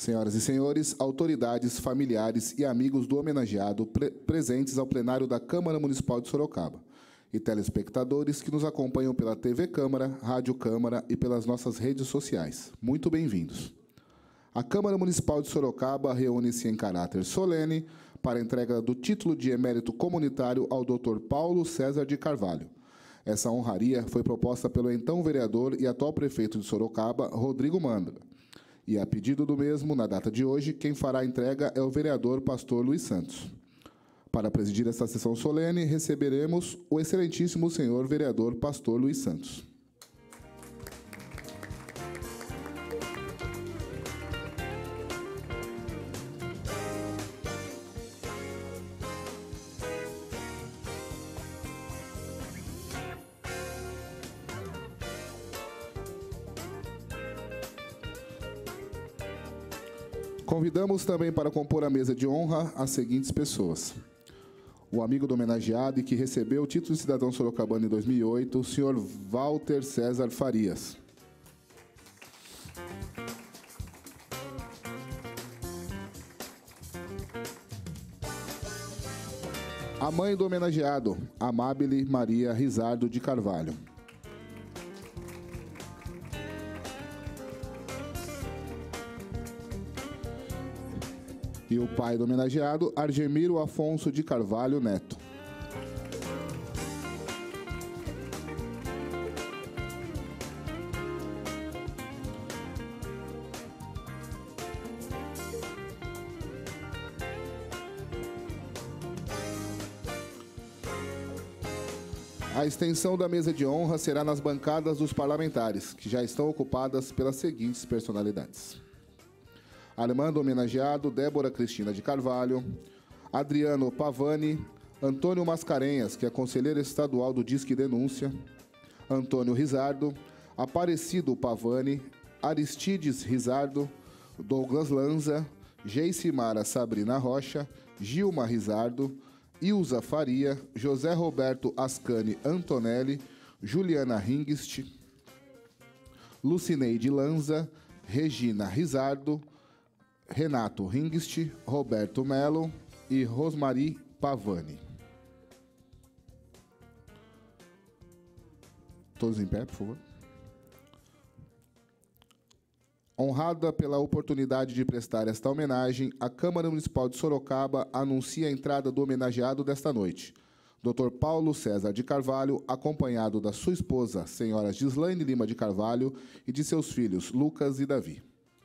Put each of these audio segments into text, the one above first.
Senhoras e senhores, autoridades, familiares e amigos do homenageado presentes ao plenário da Câmara Municipal de Sorocaba e telespectadores que nos acompanham pela TV Câmara, Rádio Câmara e pelas nossas redes sociais. Muito bem-vindos. A Câmara Municipal de Sorocaba reúne-se em caráter solene para a entrega do título de emérito comunitário ao Dr. Paulo César de Carvalho. Essa honraria foi proposta pelo então vereador e atual prefeito de Sorocaba, Rodrigo Mandra. E, a pedido do mesmo, na data de hoje, quem fará a entrega é o vereador Pastor Luiz Santos. Para presidir esta sessão solene, receberemos o excelentíssimo senhor vereador Pastor Luiz Santos. Convidamos também para compor a mesa de honra as seguintes pessoas. O amigo do homenageado e que recebeu o título de cidadão sorocabano em 2008, o senhor Walter César Farias. A mãe do homenageado, Amábile Maria Rizardo de Carvalho. E o pai do homenageado, Argemiro Afonso de Carvalho Neto. A extensão da mesa de honra será nas bancadas dos parlamentares, que já estão ocupadas pelas seguintes personalidades. Armando homenageado, Débora Cristina de Carvalho, Adriano Pavani, Antônio Mascarenhas, que é conselheiro estadual do Disque Denúncia, Antônio Rizardo, Aparecido Pavani, Aristides Rizardo, Douglas Lanza, Geicimara Sabrina Rocha, Gilma Rizardo, Ilza Faria, José Roberto Ascani Antonelli, Juliana Hingst, Lucineide Lanza, Regina Rizardo, Renato Hingst, Roberto Melo e Rosmari Pavani. Todos em pé, por favor. Honrada pela oportunidade de prestar esta homenagem, a Câmara Municipal de Sorocaba anuncia a entrada do homenageado desta noite, Dr. Paulo César de Carvalho, acompanhado da sua esposa, senhora Gislaine Lima de Carvalho, e de seus filhos, Lucas e Davi.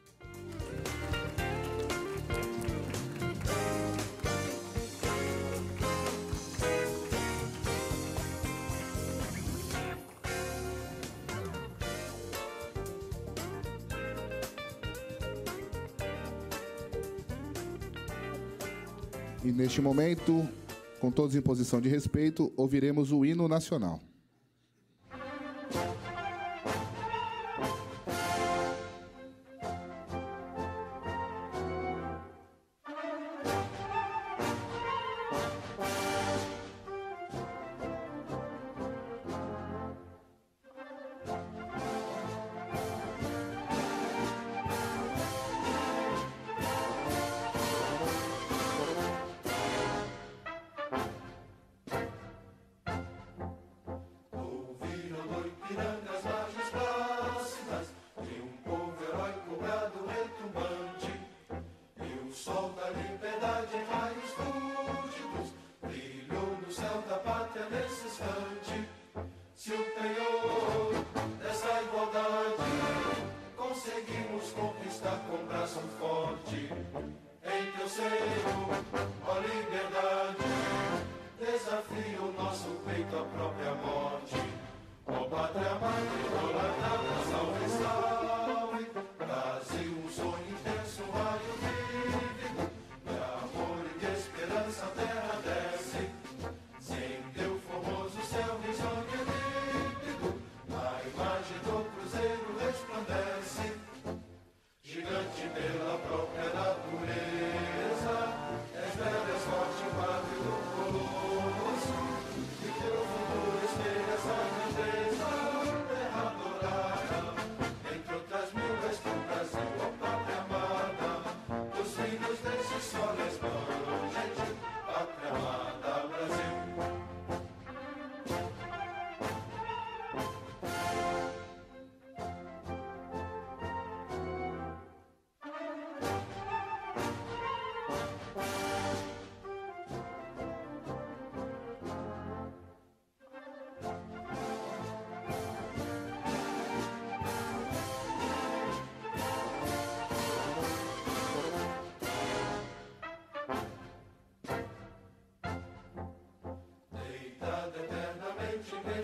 E, neste momento, com todos em posição de respeito, ouviremos o hino nacional. És forte, pátrio, colosso, e teu futuro espelho.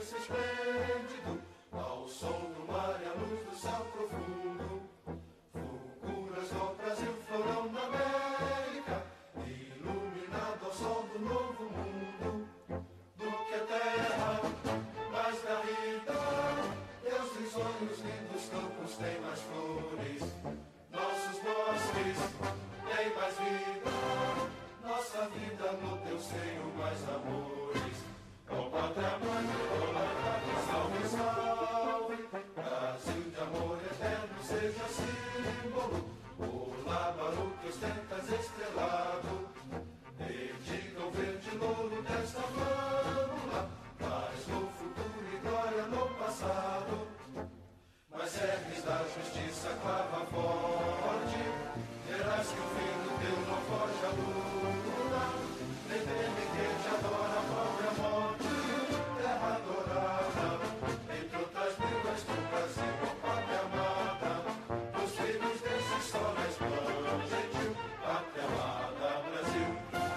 amanhecer esplêndido, ao som do mar e à luz do céu profundo. Fulguras no Brasil, florão na América, iluminado ao sol do novo mundo. Do que a terra mais garrida, Deus tem sonhos lindos, campos tem mais flores, nossos bosques têm mais vida, nossa vida no teu seio mais amores. Ó pátria mãe, salve, salve, Brasil de amor eterno seja símbolo, o lábaro que ostentas estrelado, dedica o verde louro desta flâmula, paz no futuro e glória no passado. Mas serves da justiça clava forte, verás que o fim do teu não foge à luta, nem teme quem te adora a própria morte, terra adorada, entre outras mil és tu, Brasil, ó pátria amada, os filhos desse sol resplandecente, pátria amada, Brasil.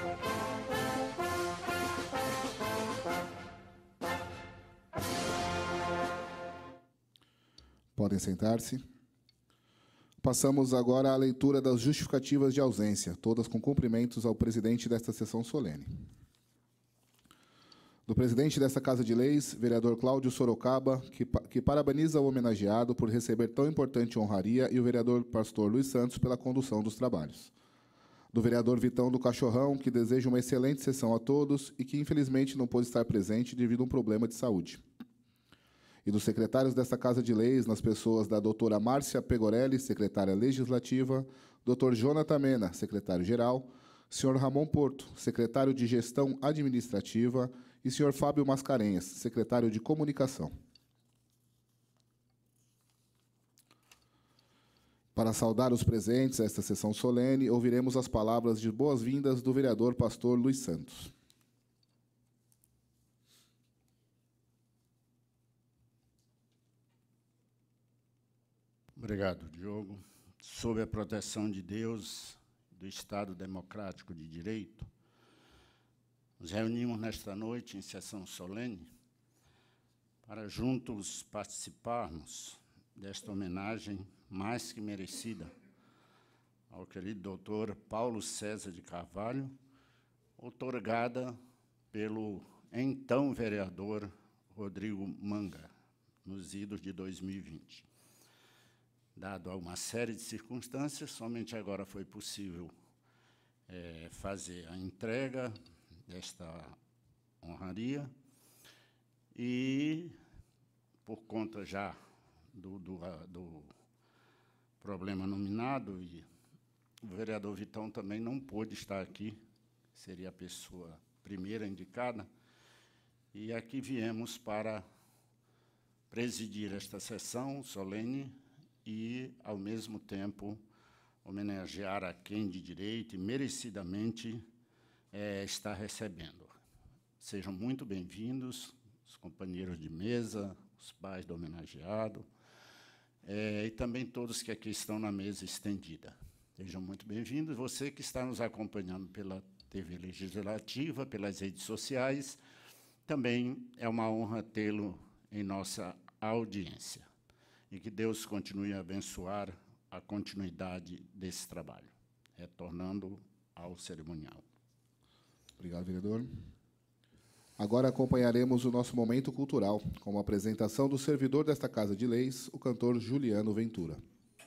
Podem sentar-se. Passamos agora à leitura das justificativas de ausência, todas com cumprimentos ao presidente desta sessão solene. Do presidente desta Casa de Leis, vereador Cláudio Sorocaba, que parabeniza o homenageado por receber tão importante honraria, e o vereador pastor Luiz Santos pela condução dos trabalhos. Do vereador Vitão do Cachorrão, que deseja uma excelente sessão a todos e que, infelizmente, não pôde estar presente devido a um problema de saúde. E dos secretários desta Casa de Leis, nas pessoas da doutora Márcia Pegorelli, secretária legislativa, doutor Jonathan Mena, secretário-geral, senhor Ramon Porto, secretário de Gestão Administrativa, e senhor Fábio Mascarenhas, secretário de Comunicação. Para saudar os presentes a esta sessão solene, ouviremos as palavras de boas-vindas do vereador pastor Luiz Santos. Obrigado, Diogo. Sob a proteção de Deus, do Estado Democrático de Direito, nos reunimos nesta noite em sessão solene para juntos participarmos desta homenagem mais que merecida ao querido doutor Paulo César de Carvalho, outorgada pelo então vereador Rodrigo Manga, nos idos de 2020. Dado a uma série de circunstâncias, somente agora foi possível fazer a entrega desta honraria e, por conta já do problema nominado, e o vereador Vitão também não pôde estar aqui, seria a pessoa primeira indicada, e aqui viemos para presidir esta sessão solene e, ao mesmo tempo, homenagear a quem de direito e merecidamente está recebendo. Sejam muito bem-vindos, os companheiros de mesa, os pais do homenageado, e também todos que aqui estão na mesa estendida. Sejam muito bem-vindos. Você que está nos acompanhando pela TV Legislativa, pelas redes sociais, também é uma honra tê-lo em nossa audiência. E que Deus continue a abençoar a continuidade desse trabalho, retornando ao cerimonial. Obrigado, vereador. Agora acompanharemos o nosso momento cultural, com a apresentação do servidor desta Casa de Leis, o cantor Juliano Ventura.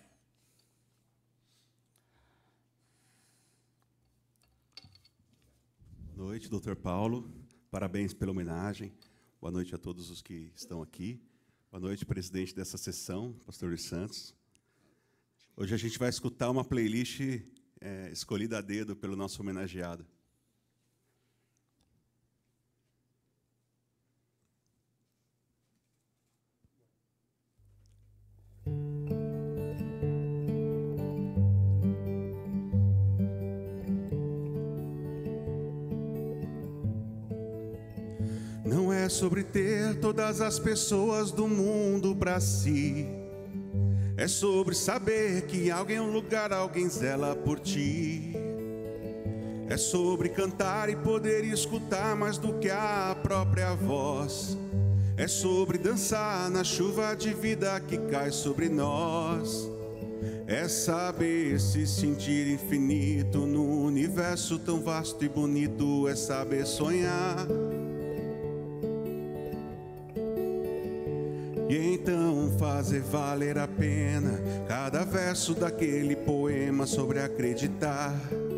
Boa noite, doutor Paulo. Parabéns pela homenagem. Boa noite a todos os que estão aqui. Boa noite, presidente dessa sessão, pastor Luiz Santos. Hoje a gente vai escutar uma playlist escolhida a dedo pelo nosso homenageado. Não é sobre ter todas as pessoas do mundo para si. É sobre saber que em alguém lugar alguém zela por ti. É sobre cantar e poder escutar mais do que a própria voz. É sobre dançar na chuva de vida que cai sobre nós. É saber se sentir infinito no universo tão vasto e bonito. É saber sonhar. E então fazer valer a pena cada verso daquele poema sobre acreditar.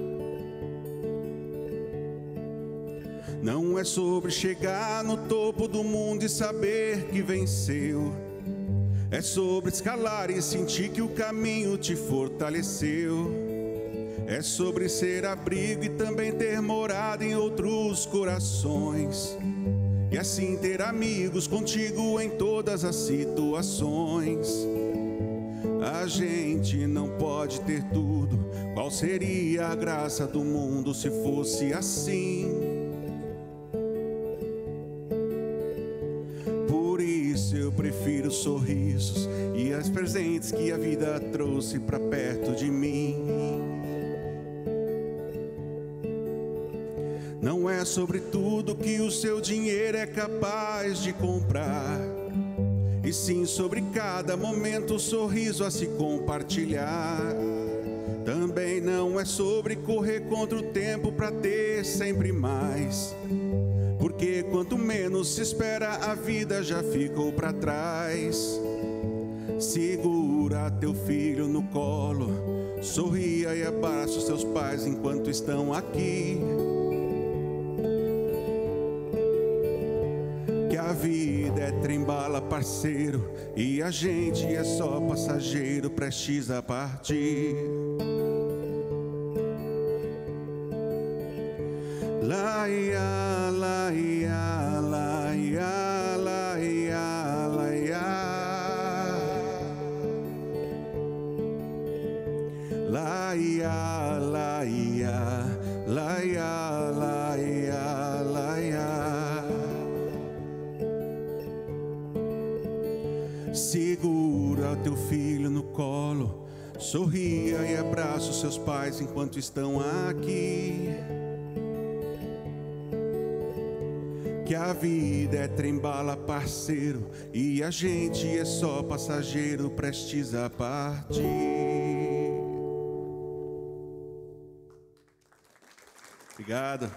Não é sobre chegar no topo do mundo e saber que venceu. É sobre escalar e sentir que o caminho te fortaleceu. É sobre ser abrigo e também ter morada em outros corações. E assim ter amigos contigo em todas as situações. A gente não pode ter tudo. Qual seria a graça do mundo se fosse assim? Eu prefiro sorrisos e as presentes que a vida trouxe pra perto de mim. Não é sobre tudo que o seu dinheiro é capaz de comprar, e sim sobre cada momento, sorriso a se compartilhar. Também não é sobre correr contra o tempo pra ter sempre mais, porque quanto menos se espera, a vida já ficou para trás. Segura teu filho no colo, sorria e abraça os seus pais enquanto estão aqui. Que a vida é trem-bala, parceiro, e a gente é só passageiro prestes a partir. La ia, la ia, la ia, la ia, la ia. La ia, la ia, la ia, la ia, la ia. Segura teu filho no colo, sorria e abraça os seus pais enquanto estão aqui. Que a vida é trem-bala, parceiro, e a gente é só passageiro prestes a partir. Obrigado.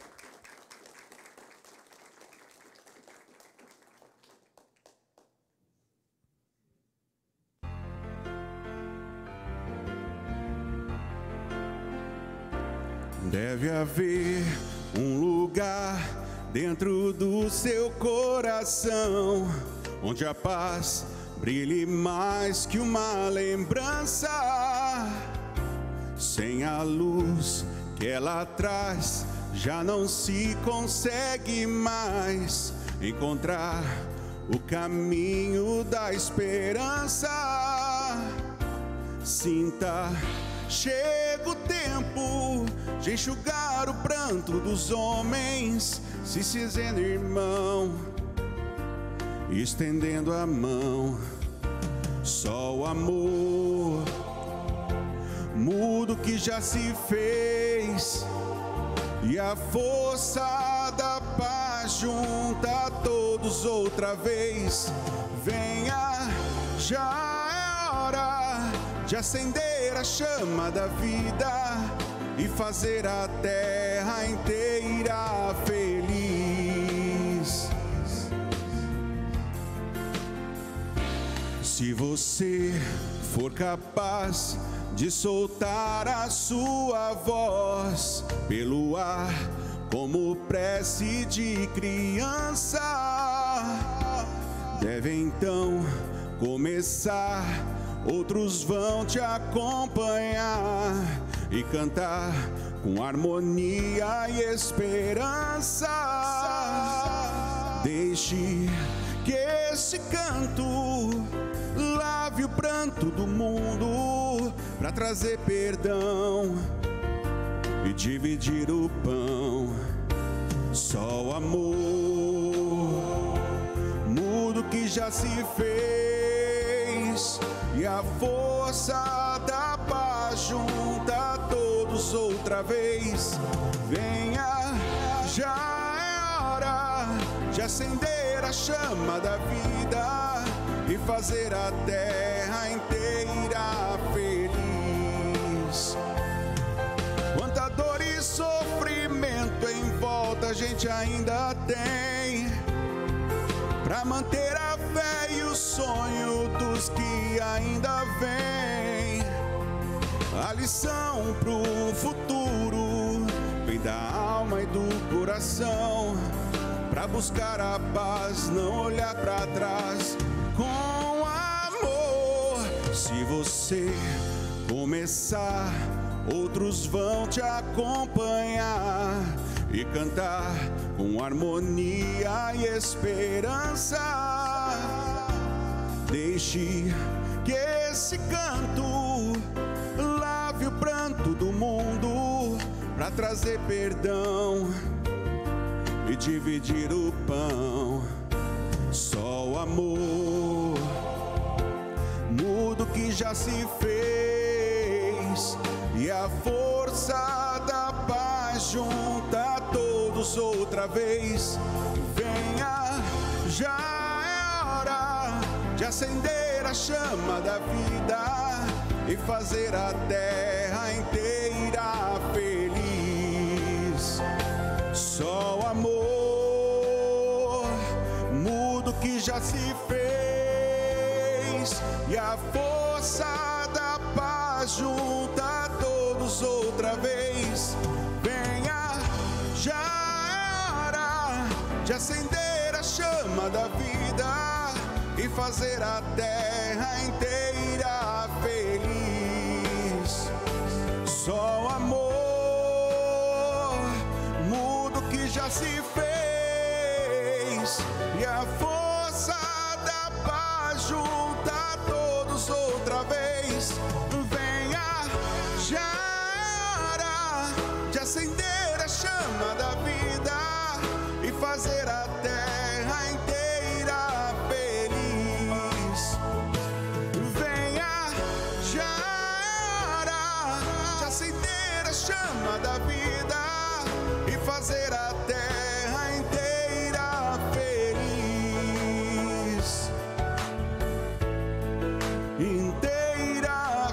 Deve haver um lugar dentro do seu coração onde a paz brilhe mais que uma lembrança. Sem a luz que ela traz, já não se consegue mais encontrar o caminho da esperança. Sinta, chega o tempo de enxugar o pranto dos homens, se fazendo irmão, estendendo a mão. Só o amor muda o que já se fez, e a força da paz junta a todos outra vez. Venha, já é hora de acender a chama da vida e fazer a terra inteira feliz. Se você for capaz de soltar a sua voz pelo ar como prece de criança, deve então começar. Outros vão te acompanhar e cantar com harmonia e esperança. Deixe que esse canto lave o pranto do mundo para trazer perdão e dividir o pão. Só o amor muda o que já se fez, e a força da paz junta a todos outra vez. Venha, já é hora de acender a chama da vida e fazer a terra inteira feliz. Quanta dor e sofrimento em volta a gente ainda tem pra manter a fé e o sonho dos que ainda vêm. A lição pro futuro vem da alma e do coração, pra buscar a paz, não olhar pra trás, com amor. Se você começar, outros vão te acompanhar e cantar com harmonia e esperança. Deixe que esse canto lave o pranto do mundo, pra trazer perdão e dividir o pão. Só o amor muda o que já se fez, e a força da paz junta todos outra vez. Venha, já é hora de acender a chama da vida e fazer a terra inteira feliz. Só o amor muda o que já se fez, e a força da paz junta todos outra vez. Venha, já é hora de acender a chama da vida e fazer a terra inteira feliz. Só o amor muda o que já se fez, e a força da paz junta todos outra vez. Venha, já é hora de acender a chama da vida e fazer a terra inteira feliz. Venha, já é hora de acender a chama da vida e fazer a terra inteira feliz. Inteira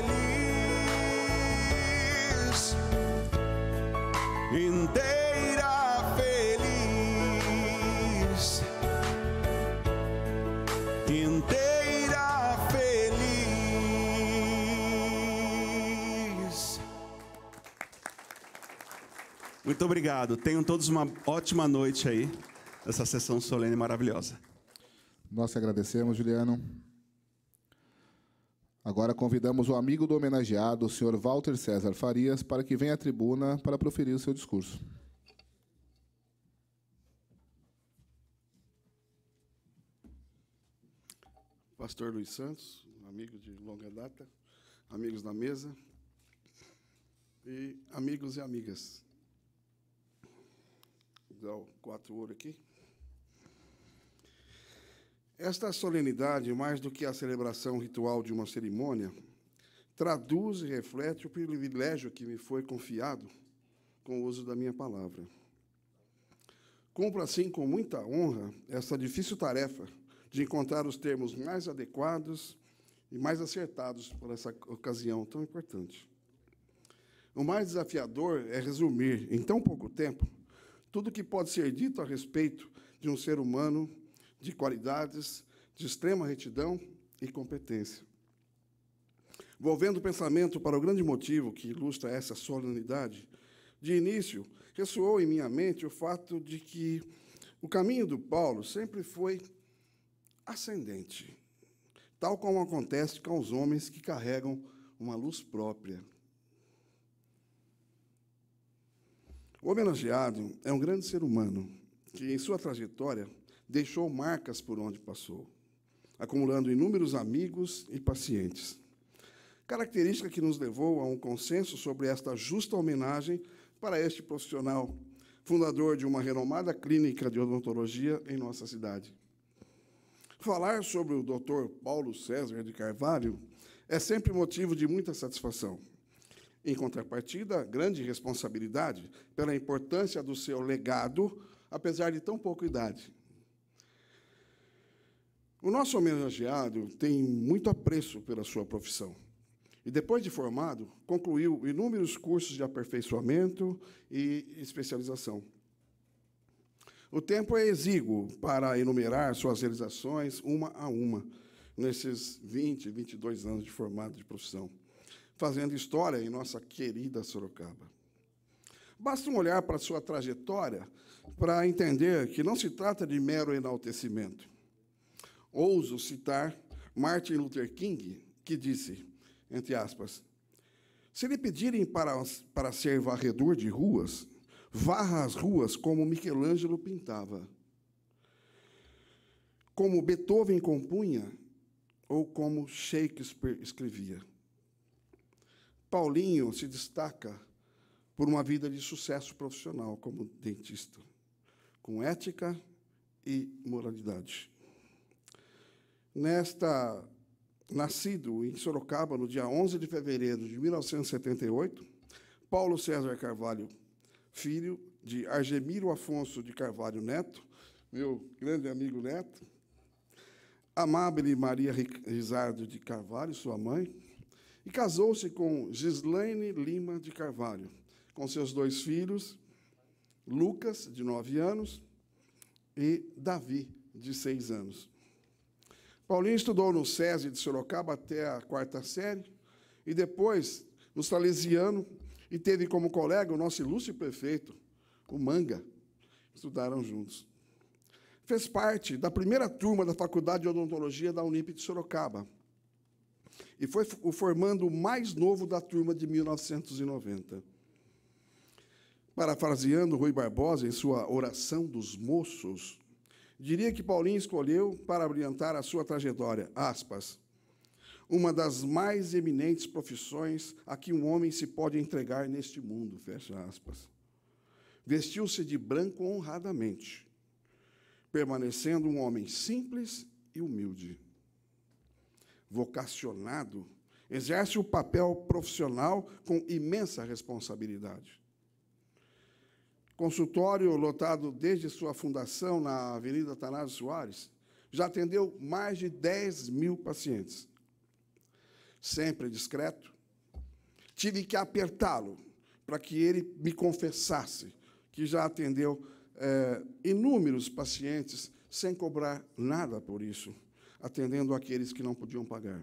feliz. Inteira feliz. Inteira feliz. Muito obrigado. Tenham todos uma ótima noite aí, essa sessão solene maravilhosa. Nós que agradecemos, Juliano. Agora convidamos o amigo do homenageado, o senhor Walter César Farias, para que venha à tribuna para proferir o seu discurso. Pastor Luiz Santos, amigo de longa data, amigos da mesa e amigos e amigas. Vou dar o 4 ouro aqui. Esta solenidade, mais do que a celebração ritual de uma cerimônia, traduz e reflete o privilégio que me foi confiado com o uso da minha palavra. Cumpro, assim, com muita honra, essa difícil tarefa de encontrar os termos mais adequados e mais acertados para essa ocasião tão importante. O mais desafiador é resumir, em tão pouco tempo, tudo o que pode ser dito a respeito de um ser humano de qualidades de extrema retidão e competência. Volvendo o pensamento para o grande motivo que ilustra essa solenidade, de início, ressoou em minha mente o fato de que o caminho do Paulo sempre foi ascendente, tal como acontece com os homens que carregam uma luz própria. O homenageado é um grande ser humano que, em sua trajetória, deixou marcas por onde passou, acumulando inúmeros amigos e pacientes. Característica que nos levou a um consenso sobre esta justa homenagem para este profissional, fundador de uma renomada clínica de odontologia em nossa cidade. Falar sobre o Dr. Paulo César de Carvalho é sempre motivo de muita satisfação. Em contrapartida, grande responsabilidade pela importância do seu legado apesar de tão pouca idade. O nosso homenageado tem muito apreço pela sua profissão. E, depois de formado, concluiu inúmeros cursos de aperfeiçoamento e especialização. O tempo é exíguo para enumerar suas realizações uma a uma, nesses 22 anos de formado de profissão, fazendo história em nossa querida Sorocaba. Basta um olhar para sua trajetória para entender que não se trata de mero enaltecimento. Ouso citar Martin Luther King, que disse, entre aspas, se lhe pedirem para ser varredor de ruas, varra as ruas como Michelangelo pintava, como Beethoven compunha ou como Shakespeare escrevia. Paulinho se destaca por uma vida de sucesso profissional como dentista, com ética e moralidade. Nascido em Sorocaba no dia 11 de fevereiro de 1978, Paulo César Carvalho, filho de Argemiro Afonso de Carvalho Neto, meu grande amigo Neto, Amábile Maria Rizardo de Carvalho, sua mãe, e casou-se com Gislaine Lima de Carvalho, com seus 2 filhos, Lucas, de 9 anos, e Davi, de 6 anos. Paulinho estudou no SESI de Sorocaba até a 4ª série, e depois no Salesiano, e teve como colega o nosso ilustre prefeito, o Manga. Estudaram juntos. Fez parte da primeira turma da Faculdade de Odontologia da Unip de Sorocaba, e foi o formando mais novo da turma de 1990. Parafraseando Rui Barbosa em sua Oração dos Moços, diria que Paulinho escolheu para brilhantar a sua trajetória, aspas, uma das mais eminentes profissões a que um homem se pode entregar neste mundo, fecha aspas. Vestiu-se de branco honradamente, permanecendo um homem simples e humilde. Vocacionado, exerce o papel profissional com imensa responsabilidade. Consultório lotado desde sua fundação na Avenida Atanásio Soares, já atendeu mais de 10.000 pacientes. Sempre discreto, tive que apertá-lo para que ele me confessasse que já atendeu inúmeros pacientes sem cobrar nada por isso, atendendo aqueles que não podiam pagar.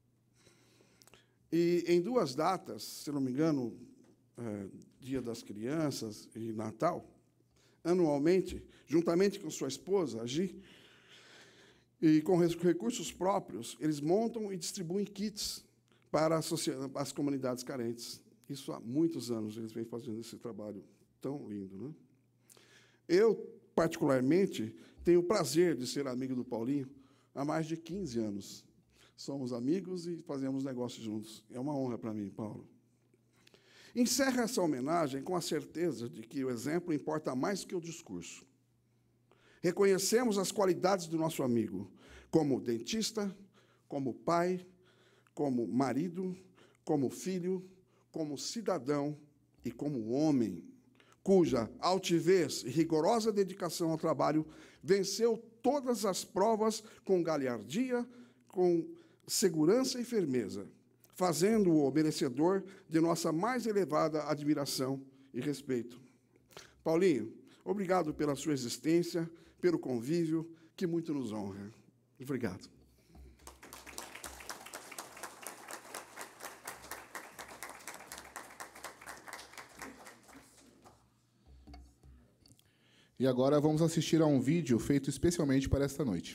E em 2 datas, se não me engano, Dia das Crianças e Natal, anualmente, juntamente com sua esposa, a Gi, e com recursos próprios, eles montam e distribuem kits para as comunidades carentes. Isso há muitos anos eles vêm fazendo esse trabalho tão lindo, né? Eu, particularmente, tenho o prazer de ser amigo do Paulinho há mais de 15 anos. Somos amigos e fazemos negócios juntos. É uma honra para mim, Paulo. Encerro essa homenagem com a certeza de que o exemplo importa mais que o discurso. Reconhecemos as qualidades do nosso amigo, como dentista, como pai, como marido, como filho, como cidadão e como homem, cuja altivez e rigorosa dedicação ao trabalho venceu todas as provas com galhardia, com segurança e firmeza, fazendo-o merecedor de nossa mais elevada admiração e respeito. Paulinho, obrigado pela sua existência, pelo convívio, que muito nos honra. Obrigado. E agora vamos assistir a um vídeo feito especialmente para esta noite.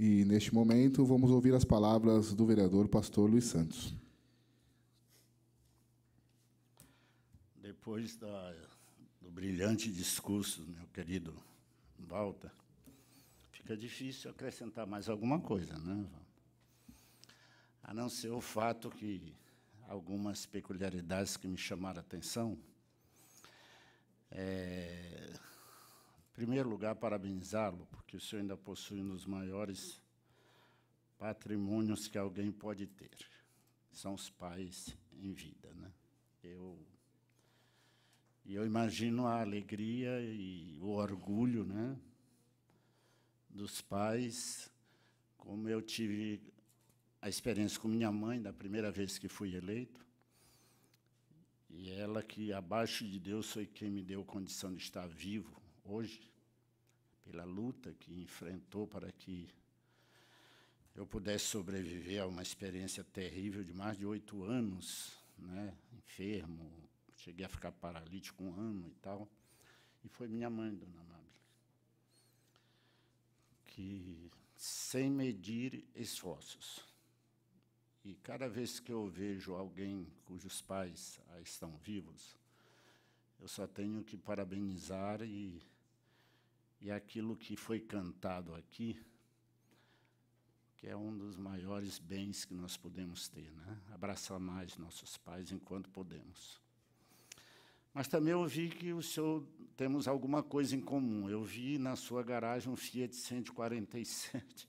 E, neste momento, vamos ouvir as palavras do vereador pastor Luiz Santos. Depois do brilhante discurso do meu querido Walter, fica difícil acrescentar mais alguma coisa, né? A não ser o fato que algumas peculiaridades que me chamaram a atenção. Em primeiro lugar, parabenizá-lo, porque o senhor ainda possui um dos maiores patrimônios que alguém pode ter. São os pais em vida, né? Eu imagino a alegria e o orgulho, né, dos pais, como eu tive a experiência com minha mãe, da primeira vez que fui eleito, e ela que, abaixo de Deus, foi quem me deu condição de estar vivo hoje, pela luta que enfrentou para que eu pudesse sobreviver a uma experiência terrível de mais de 8 anos, né, enfermo, cheguei a ficar paralítico 1 ano e tal, e foi minha mãe, dona Amábile, que, sem medir esforços, e cada vez que eu vejo alguém cujos pais estão vivos, eu só tenho que parabenizar, e aquilo que foi cantado aqui, que é um dos maiores bens que nós podemos ter, né? Abraçar mais nossos pais enquanto podemos. Mas também eu vi que o senhor temos alguma coisa em comum. Eu vi na sua garagem um Fiat 147.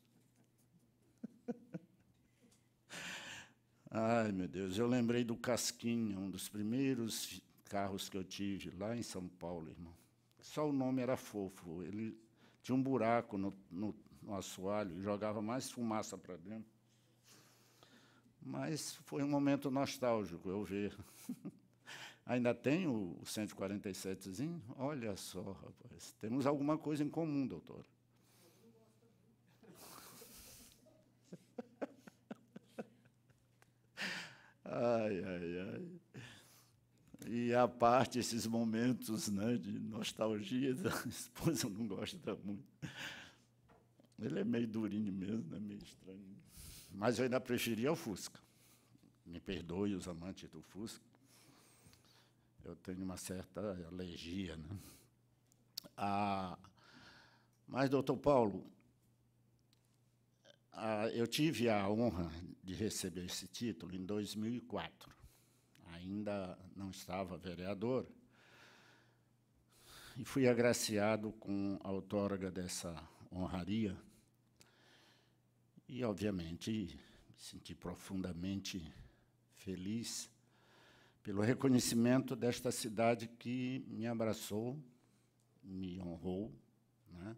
Ai, meu Deus, eu lembrei do Casquinha, um dos primeiros carros que eu tive lá em São Paulo, irmão. Só o nome era fofo. Ele tinha um buraco no assoalho e jogava mais fumaça para dentro. Mas foi um momento nostálgico eu ver. Ainda tem o 147zinho? Olha só, rapaz. Temos alguma coisa em comum, doutor. Ai, ai, ai. E, à parte esses momentos, né, de nostalgia, a esposa não gosta muito. Ele é meio durinho mesmo, né, meio estranho. Mas eu ainda preferia o Fusca. Me perdoe os amantes do Fusca. Eu tenho uma certa alergia, né? Mas, doutor Paulo, eu tive a honra de receber esse título em 2004. Ainda não estava vereador, e fui agraciado com a outorga dessa honraria. E, obviamente, me senti profundamente feliz pelo reconhecimento desta cidade que me abraçou, me honrou, né?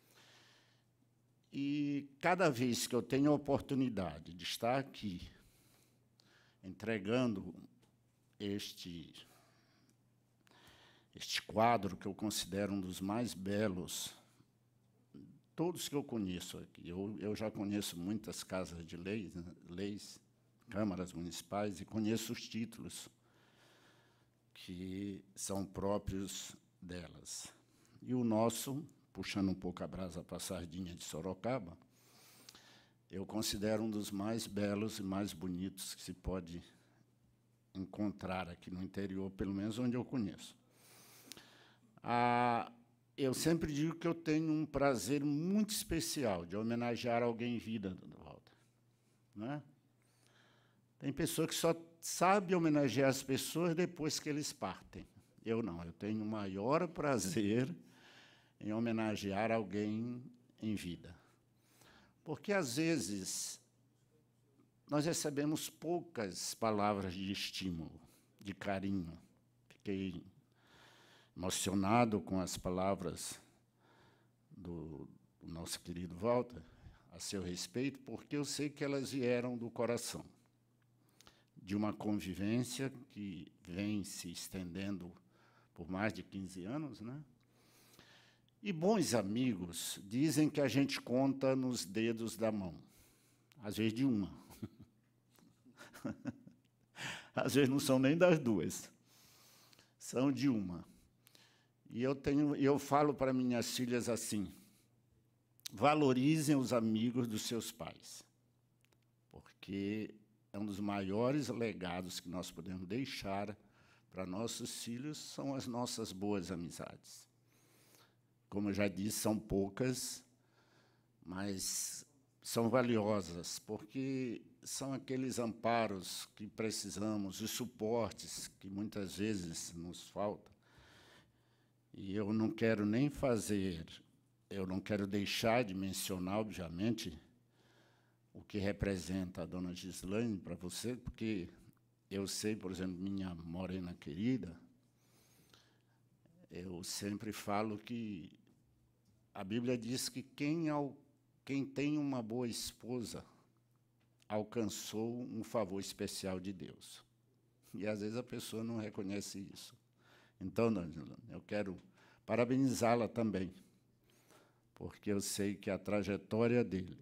E cada vez que eu tenho a oportunidade de estar aqui, entregando este quadro que eu considero um dos mais belos, todos que eu conheço aqui, eu já conheço muitas casas de leis, né, câmaras municipais, e conheço os títulos que são próprios delas. E o nosso, puxando um pouco a brasa para a sardinha de Sorocaba, eu considero um dos mais belos e mais bonitos que se pode encontrar aqui no interior, pelo menos onde eu conheço. Eu sempre digo que eu tenho um prazer muito especial de homenagear alguém em vida, dona Walter, né? Tem pessoa que só sabe homenagear as pessoas depois que eles partem. Eu não, eu tenho o maior prazer em homenagear alguém em vida. Porque, às vezes, nós recebemos poucas palavras de estímulo, de carinho. Fiquei emocionado com as palavras do nosso querido Walter, a seu respeito, porque eu sei que elas vieram do coração, de uma convivência que vem se estendendo por mais de 15 anos, né? E bons amigos dizem que a gente conta nos dedos da mão, às vezes de uma. Às vezes não são nem das duas, são de uma. E eu falo para minhas filhas assim: valorizem os amigos dos seus pais, porque é um dos maiores legados que nós podemos deixar para nossos filhos, são as nossas boas amizades. Como eu já disse, são poucas, mas são valiosas, porque são aqueles amparos que precisamos, os suportes que muitas vezes nos faltam. E eu não quero nem eu não quero deixar de mencionar, obviamente, o que representa a dona Gislaine para você, porque eu sei, por exemplo, minha morena querida, eu sempre falo que a Bíblia diz que quem tem uma boa esposa alcançou um favor especial de Deus. E, às vezes, a pessoa não reconhece isso. Então, dona Gislaine, eu quero parabenizá-la também, porque eu sei que a trajetória dele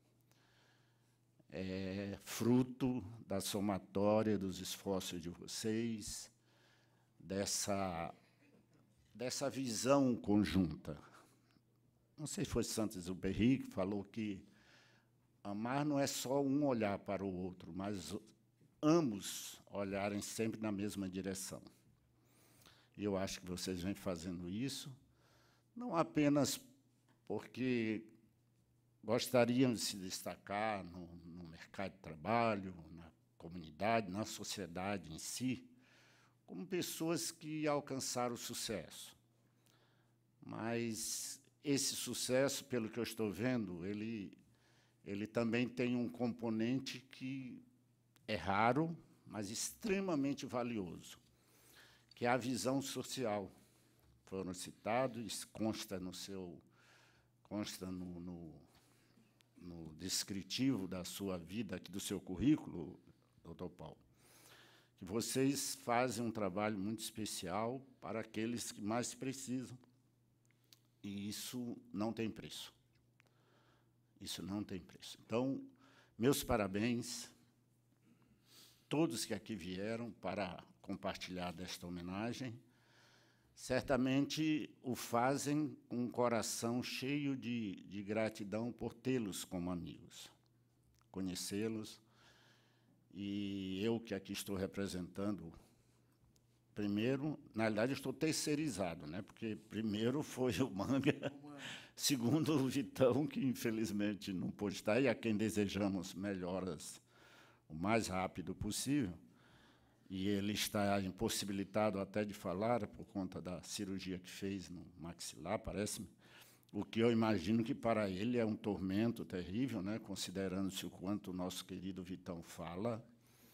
é fruto da somatória dos esforços de vocês, dessa visão conjunta. Não sei se foi Saint-Exupéry que falou que amar não é só um olhar para o outro, mas ambos olharem sempre na mesma direção. E eu acho que vocês vêm fazendo isso, não apenas porque gostariam de se destacar no mercado de trabalho, na comunidade, na sociedade em si, como pessoas que alcançaram o sucesso. Mas esse sucesso, pelo que eu estou vendo, ele também tem um componente que é raro, mas extremamente valioso, que é a visão social. Foram citados, consta no descritivo da sua vida, aqui do seu currículo, doutor Paulo, que vocês fazem um trabalho muito especial para aqueles que mais precisam. E isso não tem preço. Isso não tem preço. Então, meus parabéns, todos que aqui vieram para compartilhar desta homenagem. Certamente o fazem com um coração cheio de gratidão por tê-los como amigos, conhecê-los. E eu, que aqui estou representando, primeiro, na realidade, eu estou terceirizado, né? Porque primeiro foi o Manga, segundo o Vitão, que infelizmente não pôde estar, e a quem desejamos melhoras o mais rápido possível. E ele está impossibilitado até de falar por conta da cirurgia que fez no maxilar, parece-me, o que eu imagino que para ele é um tormento terrível, né, considerando-se o quanto o nosso querido Vitão fala.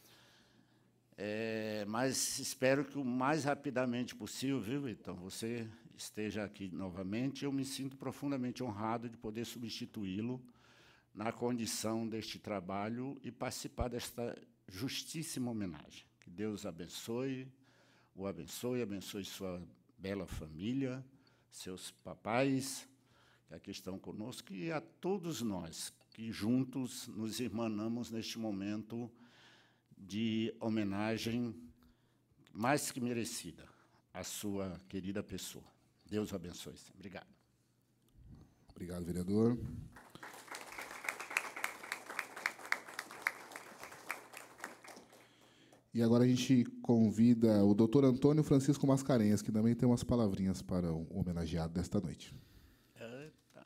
Mas espero que o mais rapidamente possível, viu, Vitão, você esteja aqui novamente. Eu me sinto profundamente honrado de poder substituí-lo na condição deste trabalho e participar desta justíssima homenagem. Que Deus o abençoe sua bela família, seus papais, que aqui estão conosco, e a todos nós que juntos nos irmanamos neste momento de homenagem mais que merecida à sua querida pessoa. Deus o abençoe. Obrigado. Obrigado, vereador. E agora a gente convida o doutor Antônio Francisco Mascarenhas, que também tem umas palavrinhas para o homenageado desta noite. Eita.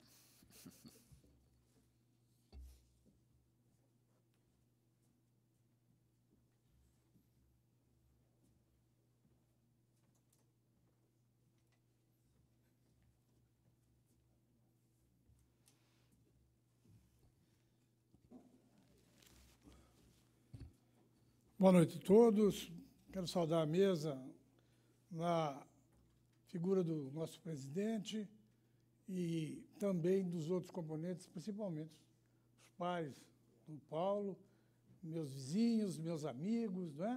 Boa noite a todos. Quero saudar a mesa na figura do nosso presidente e também dos outros componentes, principalmente os pais do Paulo, meus vizinhos, meus amigos, não é?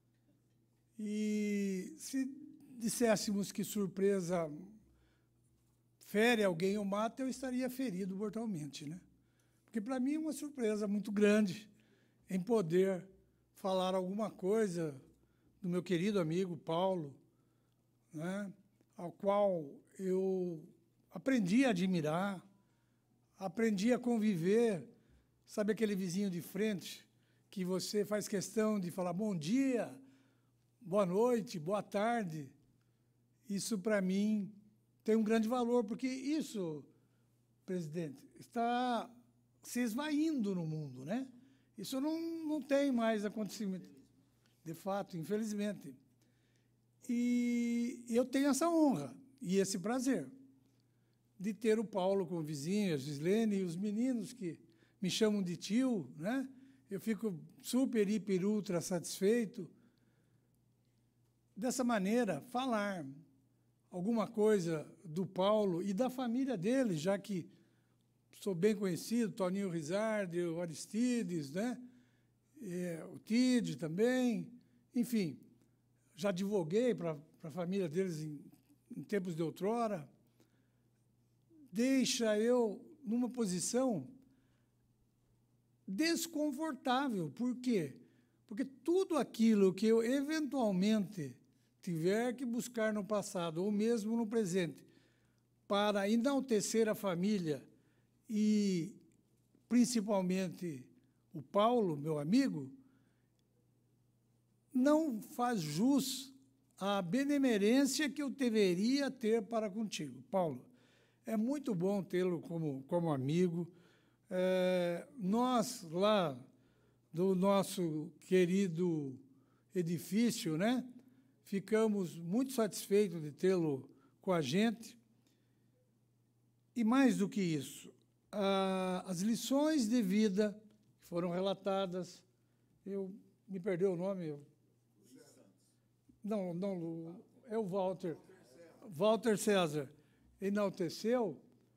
E se disséssemos que surpresa fere alguém ou mata, eu estaria ferido mortalmente, né? Porque, para mim, é uma surpresa muito grande em poder falar alguma coisa do meu querido amigo Paulo, né, ao qual eu aprendi a admirar, aprendi a conviver, sabe aquele vizinho de frente que você faz questão de falar bom dia, boa noite, boa tarde. Isso, para mim, tem um grande valor, porque isso, presidente, está se esvaindo no mundo, né? Isso não tem mais acontecimento, de fato, infelizmente. E eu tenho essa honra e esse prazer de ter o Paulo como vizinho, a Gislene e os meninos que me chamam de tio, né? Eu fico super, hiper, ultra satisfeito. Dessa maneira, falar alguma coisa do Paulo e da família dele, já que sou bem conhecido, Toninho Rizardi, o Aristides, né? O Tid também, enfim, já advoguei para a família deles em tempos de outrora. Deixa eu numa posição desconfortável. Por quê? Porque tudo aquilo que eu eventualmente tiver que buscar no passado, ou mesmo no presente, para enaltecer a família e, principalmente, o Paulo, meu amigo, não faz jus à benemerência que eu deveria ter para contigo. Paulo, é muito bom tê-lo como amigo. Nós, lá do nosso querido edifício, né, ficamos muito satisfeitos de tê-lo com a gente. E, mais do que isso, as lições de vida que foram relatadas, me perdeu o nome. Não, é o Walter. Walter César enalteceu.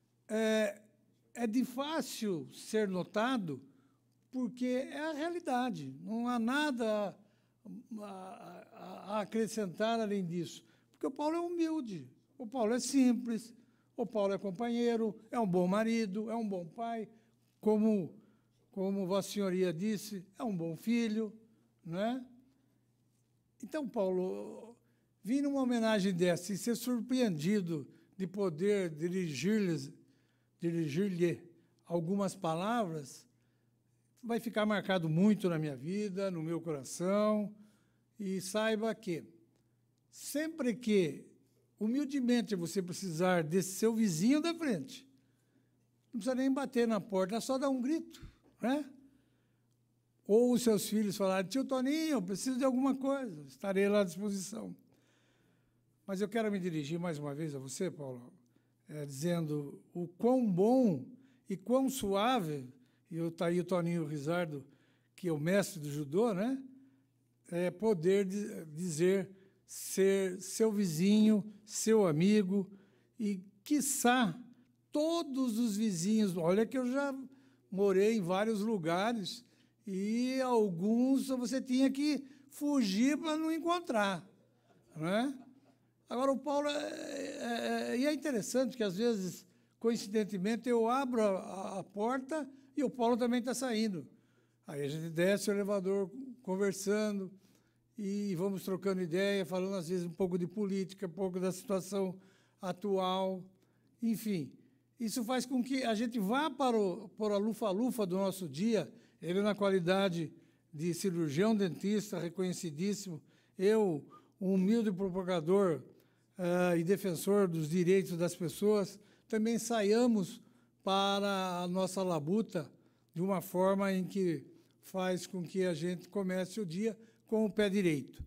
É de fácil ser notado, porque é a realidade. Não há nada a acrescentar além disso. Porque o Paulo é humilde, o Paulo é simples, o Paulo é companheiro, é um bom marido, é um bom pai, como Vossa Senhoria disse, é um bom filho, não é? Então, Paulo, vir numa homenagem dessa e ser surpreendido de poder dirigir-lhe algumas palavras, vai ficar marcado muito na minha vida, no meu coração, e saiba que, sempre que, humildemente, você precisar desse seu vizinho da frente, não precisa nem bater na porta, é só dar um grito, né? Ou os seus filhos falarem, tio Toninho, eu preciso de alguma coisa, estarei lá à disposição. Mas eu quero me dirigir mais uma vez a você, Paulo, dizendo o quão bom e quão suave, e está aí o Toninho Rizardo, que é o mestre do judô, né? Poder dizer ser seu vizinho, seu amigo, e, quiçá, todos os vizinhos. Olha que eu já morei em vários lugares, e alguns você tinha que fugir para não encontrar, não é? Agora, o Paulo... E é interessante que, às vezes, coincidentemente, eu abro a porta e o Paulo também está saindo. Aí a gente desce o elevador conversando e vamos trocando ideia, falando, às vezes, um pouco de política, um pouco da situação atual. Enfim, isso faz com que a gente vá para a lufa-lufa do nosso dia, ele na qualidade de cirurgião dentista, reconhecidíssimo, eu, um humilde propagador e defensor dos direitos das pessoas, também saiamos para a nossa labuta de uma forma em que faz com que a gente comece o dia com o pé direito.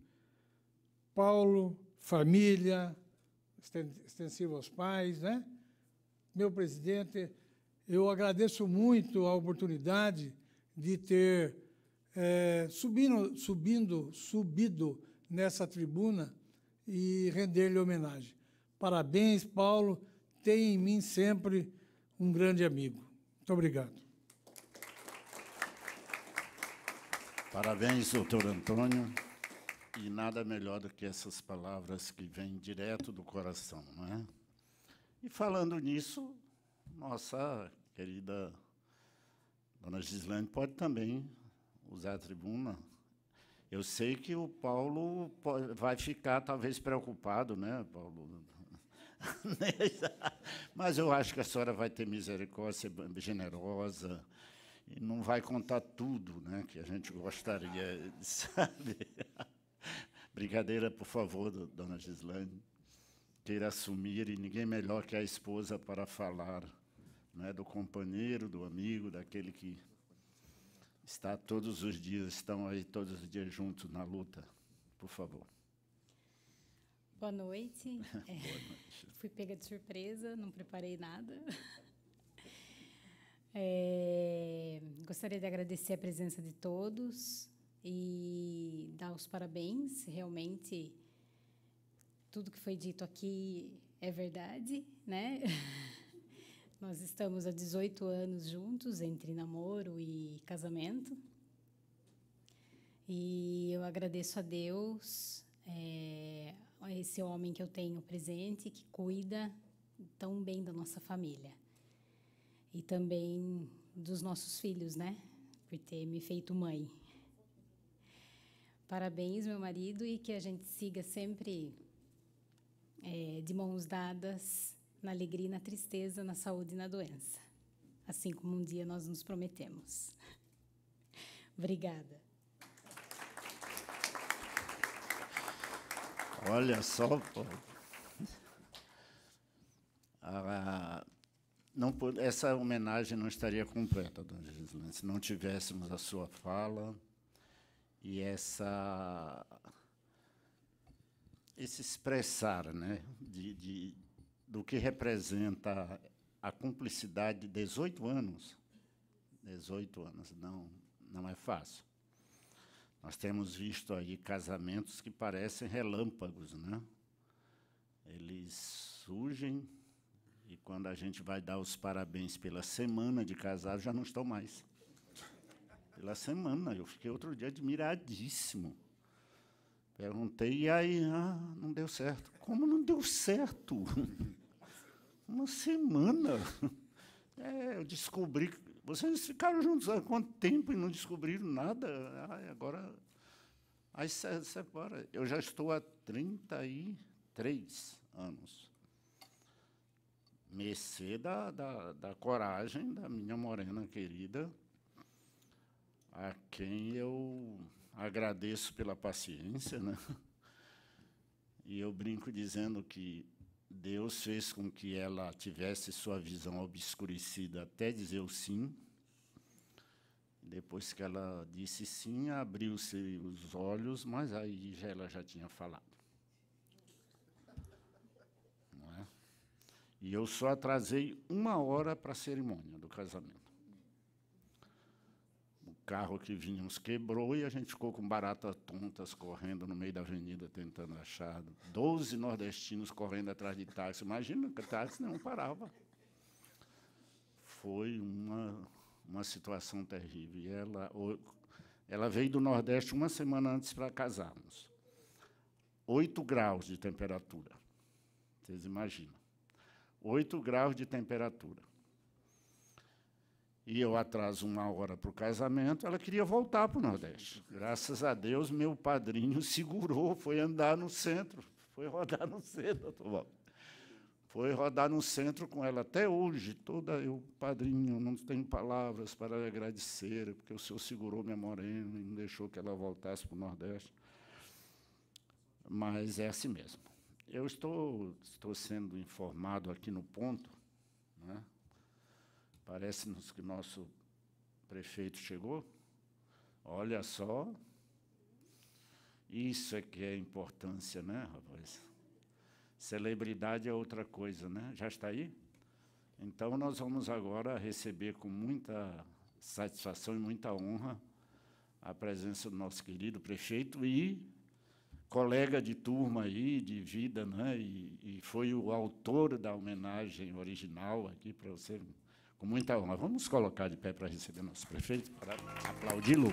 Paulo, família, extensivo aos pais, né? Meu presidente, eu agradeço muito a oportunidade de ter subido nessa tribuna e render-lhe homenagem. Parabéns, Paulo, tem em mim sempre um grande amigo. Muito obrigado. Parabéns, doutor Antônio. E nada melhor do que essas palavras que vêm direto do coração, não é? E, falando nisso, nossa querida dona Gislene pode também usar a tribuna. Eu sei que o Paulo vai ficar, talvez, preocupado, né, Paulo? Mas eu acho que a senhora vai ter misericórdia, ser generosa, e não vai contar tudo, né, que a gente gostaria de saber. Brincadeira, por favor, dona Gislaine. Queira assumir, e ninguém melhor que a esposa para falar, né, do companheiro, do amigo, daquele que está todos os dias, estão aí todos os dias juntos na luta. Por favor. Boa noite. Boa noite. Fui pega de surpresa, não preparei nada. Gostaria de agradecer a presença de todos e dar os parabéns. Realmente, tudo que foi dito aqui é verdade, né? Nós estamos há 18 anos juntos, entre namoro e casamento. E eu agradeço a Deus, a esse homem que eu tenho presente, que cuida tão bem da nossa família. E também dos nossos filhos, né? Por ter me feito mãe. Parabéns, meu marido, e que a gente siga sempre de mãos dadas, na alegria e na tristeza, na saúde e na doença. Assim como um dia nós nos prometemos. Obrigada. Olha só, pô. Essa homenagem não estaria completa, dona Gislaine, se não tivéssemos a sua fala e esse expressar, né, do que representa a cumplicidade de 18 anos. 18 anos, não é fácil. Nós temos visto aí casamentos que parecem relâmpagos, né? Eles surgem e, quando a gente vai dar os parabéns pela semana de casado, já não estão mais. Pela semana. Eu fiquei outro dia admiradíssimo. Perguntei, e aí? Não deu certo. Como não deu certo? Uma semana. Eu descobri. Vocês ficaram juntos há quanto tempo e não descobriram nada? Agora. Aí separa. Eu já estou há 33 anos. Mercê da coragem da minha morena querida, a quem eu agradeço pela paciência, né? E eu brinco dizendo que Deus fez com que ela tivesse sua visão obscurecida até dizer o sim. Depois que ela disse sim, abriu-se os olhos, mas aí ela já tinha falado. Não é? E eu só atrasei 1 hora para a cerimônia do casamento. O carro que vínhamos quebrou e a gente ficou com baratas tontas correndo no meio da avenida tentando achar. 12 nordestinos correndo atrás de táxi. Imagina que táxi não parava. Foi uma situação terrível. E ela veio do Nordeste 1 semana antes para casarmos. 8 graus de temperatura. Vocês imaginam. 8 graus de temperatura. E eu atraso 1 hora para o casamento, ela queria voltar para o Nordeste. Graças a Deus, meu padrinho segurou, foi andar no centro, foi rodar no centro, doutor Walter. Foi rodar no centro com ela até hoje. Eu, padrinho, não tenho palavras para lhe agradecer, porque o senhor segurou minha morena e não deixou que ela voltasse para o Nordeste. Mas é assim mesmo. Eu estou sendo informado aqui no ponto, né? Parece-nos que nosso prefeito chegou. Olha só. Isso é que é importância, né, rapaz? Celebridade é outra coisa, né? Já está aí? Então, nós vamos agora receber com muita satisfação e muita honra a presença do nosso querido prefeito e colega de turma aí, de vida, né? E foi o autor da homenagem original aqui para você, com muita honra. Vamos colocar de pé para receber nosso prefeito, para aplaudi-lo.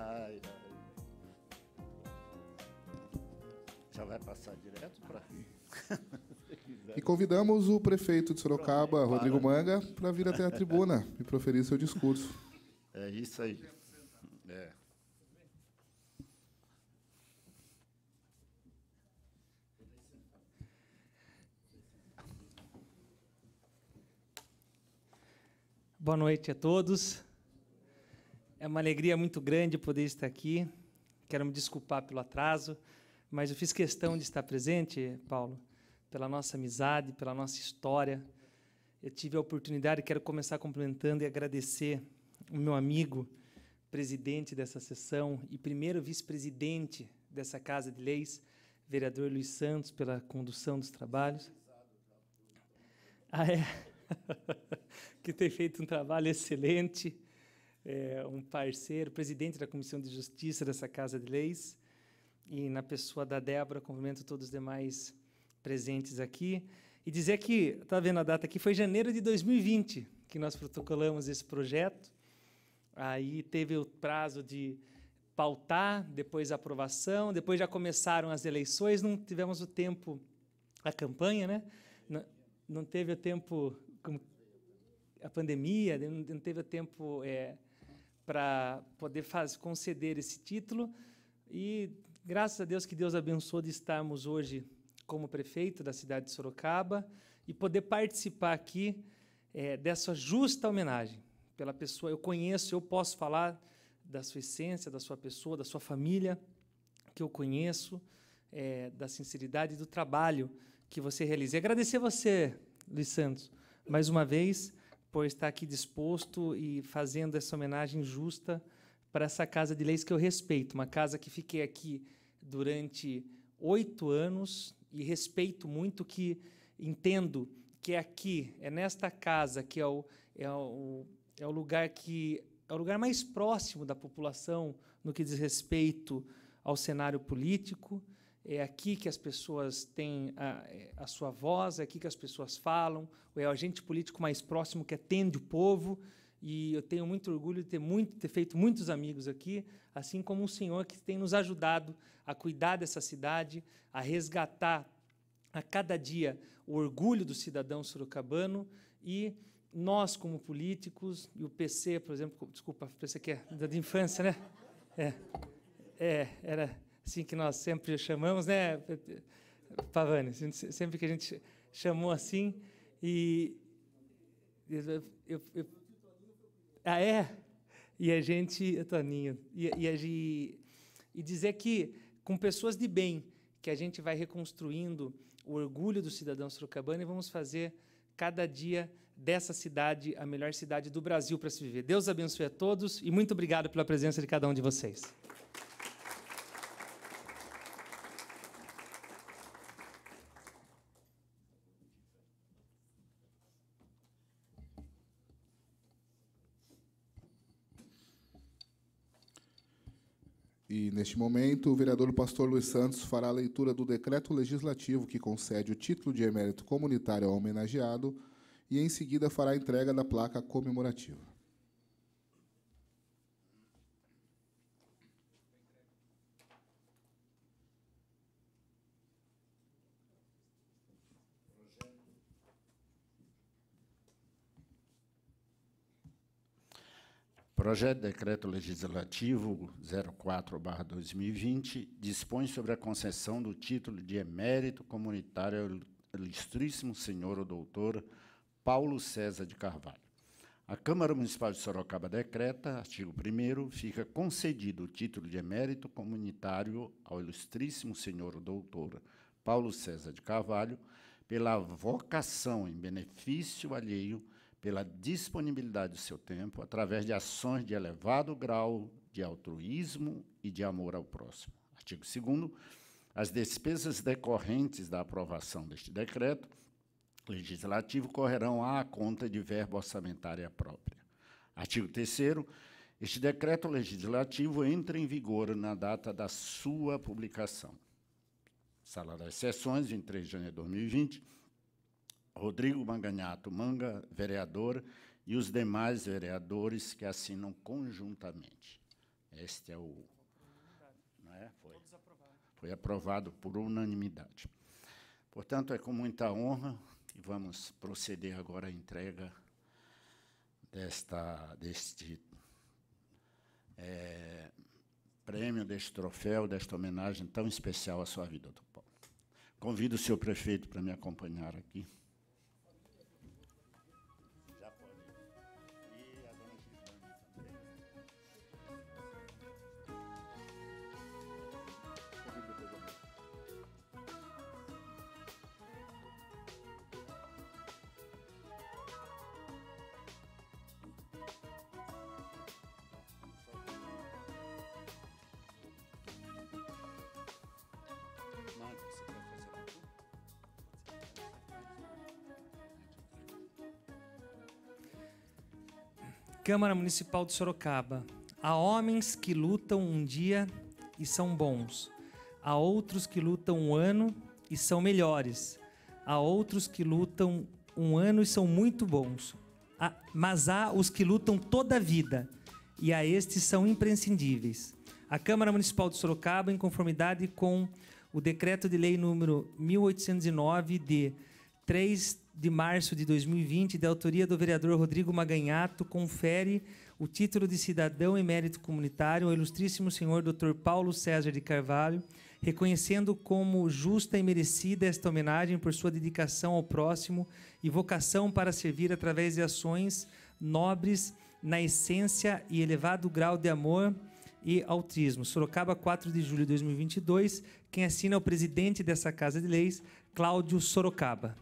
Ai, ai. Já vai passar direto para... E convidamos o prefeito de Sorocaba, Rodrigo Manga, para vir até a tribuna e proferir seu discurso. É isso aí. É. Boa noite a todos. É uma alegria muito grande poder estar aqui. Quero me desculpar pelo atraso, mas eu fiz questão de estar presente, Paulo, pela nossa amizade, pela nossa história. Eu tive a oportunidade, quero começar cumprimentando e agradecer o meu amigo, presidente dessa sessão e primeiro vice-presidente dessa Casa de Leis, vereador Luiz Santos, pela condução dos trabalhos. Ah, é? Que tem feito um trabalho excelente, um parceiro, presidente da Comissão de Justiça dessa Casa de Leis, e na pessoa da Débora, cumprimento todos os demais presentes aqui, e dizer que, está vendo a data aqui, foi janeiro de 2020 que nós protocolamos esse projeto, aí teve o prazo de pautar, depois a aprovação, depois já começaram as eleições, não tivemos o tempo, a campanha, né? Não teve o tempo, a pandemia, não teve o tempo para poder conceder esse título, e graças a Deus que Deus abençoou de estarmos hoje como prefeito da cidade de Sorocaba e poder participar aqui dessa justa homenagem pela pessoa. Eu conheço, eu posso falar da sua essência, da sua pessoa, da sua família, que eu conheço, da sinceridade e do trabalho que você realiza. E agradecer a você, Luiz Santos, mais uma vez, por estar aqui disposto e fazendo essa homenagem justa para essa Casa de Leis que eu respeito, uma casa que fiquei aqui durante 8 anos e respeito muito, que entendo que aqui, nesta casa, que é o lugar mais próximo da população no que diz respeito ao cenário político. É aqui que as pessoas têm a sua voz, é aqui que as pessoas falam, é o agente político mais próximo que atende o povo, e eu tenho muito orgulho de ter feito muitos amigos aqui, assim como o senhor que tem nos ajudado a cuidar dessa cidade, a resgatar a cada dia o orgulho do cidadão sorocabano, e nós, como políticos, e o PC, por exemplo, desculpa, o PC que é da infância, né? Era assim que nós sempre chamamos, né, Pavani? Sempre que a gente chamou assim, e e a gente, Toninho, e dizer que com pessoas de bem que a gente vai reconstruindo o orgulho do cidadão sorocabano e vamos fazer cada dia dessa cidade a melhor cidade do Brasil para se viver. Deus abençoe a todos e muito obrigado pela presença de cada um de vocês. E, neste momento, o vereador pastor Luiz Santos fará a leitura do decreto legislativo que concede o título de emérito comunitário ao homenageado e, em seguida, fará a entrega da placa comemorativa. Projeto de Decreto Legislativo 04/2020 dispõe sobre a concessão do título de emérito comunitário ao ilustríssimo senhor o doutor Paulo César de Carvalho. A Câmara Municipal de Sorocaba decreta, artigo 1º, fica concedido o título de emérito comunitário ao ilustríssimo senhor o doutor Paulo César de Carvalho pela vocação em benefício alheio, pela disponibilidade do seu tempo, através de ações de elevado grau de altruísmo e de amor ao próximo. Artigo 2º. As despesas decorrentes da aprovação deste decreto legislativo correrão à conta de verba orçamentária própria. Artigo 3º. Este decreto legislativo entra em vigor na data da sua publicação. Sala das Sessões, 23 de janeiro de 2020. Rodrigo Manganhato Manga, vereador, e os demais vereadores que assinam conjuntamente. Este é o... Não é? Foi aprovado por unanimidade. Portanto, é com muita honra que vamos proceder agora à entrega deste prêmio, deste troféu, desta homenagem tão especial à sua vida, doutor Paulo. Convido o senhor prefeito para me acompanhar aqui. Já pode. E a dona Gislane também. Convido o governador. Marcos, você quer fazer a pergunta? Câmara Municipal de Sorocaba. Há homens que lutam um dia e são bons. Há outros que lutam um ano e são melhores. Há outros que lutam um ano e são muito bons. Mas há os que lutam toda a vida, e a estes são imprescindíveis. A Câmara Municipal de Sorocaba, em conformidade com o Decreto de Lei número 1809, de 3 de março de 2020, de autoria do vereador Rodrigo Maganhato, confere o título de cidadão em mérito comunitário ao ilustríssimo senhor Dr. Paulo César de Carvalho, reconhecendo como justa e merecida esta homenagem por sua dedicação ao próximo e vocação para servir através de ações nobres na essência e elevado grau de amor e altruísmo. Sorocaba, 4 de julho de 2022. Quem assina é o presidente dessa Casa de Leis, Cláudio Sorocaba.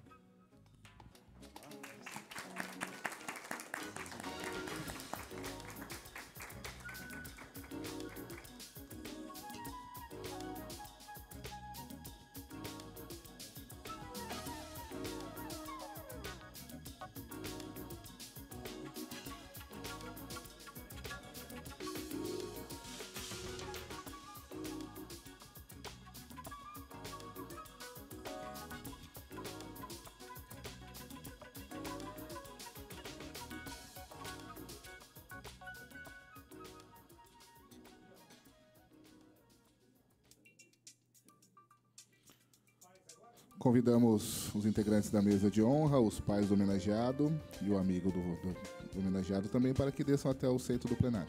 Convidamos os integrantes da mesa de honra, os pais do homenageado e o amigo do homenageado também, para que desçam até o centro do plenário.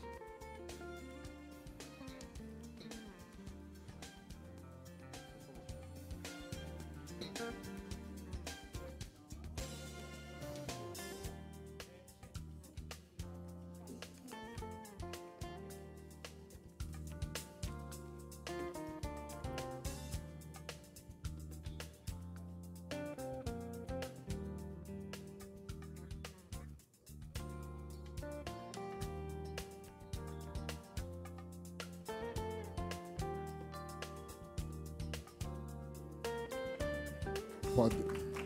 Pode.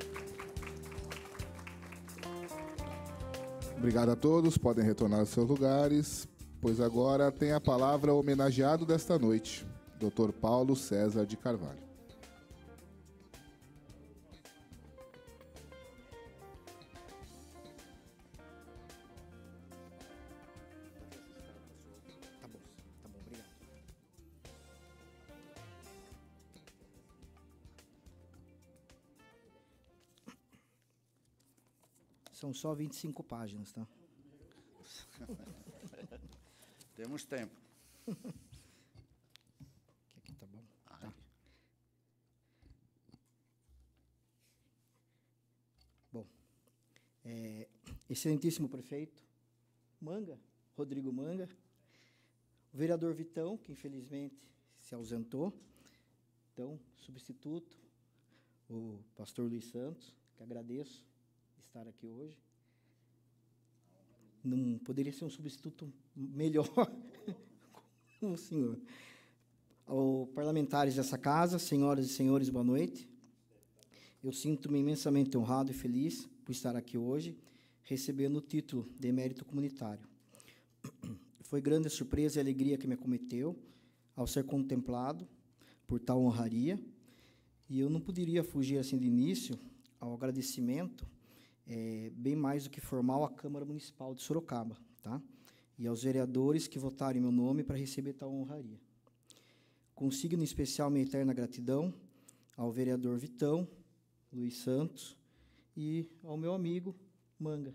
Obrigado a todos, podem retornar aos seus lugares, pois agora tem a palavra o homenageado desta noite, Dr. Paulo César de Carvalho. Obrigado. São só 25 páginas, tá? Temos tempo. Aqui tá bom? Tá. Bom, excelentíssimo prefeito Manga, Rodrigo Manga, o vereador Vitão, que infelizmente se ausentou, então, substituto, o pastor Luiz Santos, que agradeço estar aqui hoje. Não poderia ser um substituto melhor com o senhor. Aos parlamentares dessa casa, senhoras e senhores, boa noite. Eu sinto-me imensamente honrado e feliz por estar aqui hoje, recebendo o título de emérito comunitário. Foi grande a surpresa e a alegria que me acometeu ao ser contemplado por tal honraria, e eu não poderia fugir assim de início ao agradecimento bem mais do que formal à Câmara Municipal de Sorocaba, tá? e aos vereadores que votaram em meu nome para receber tal honraria. Consigno em especial minha eterna gratidão ao vereador Vitão, Luiz Santos, e ao meu amigo Manga.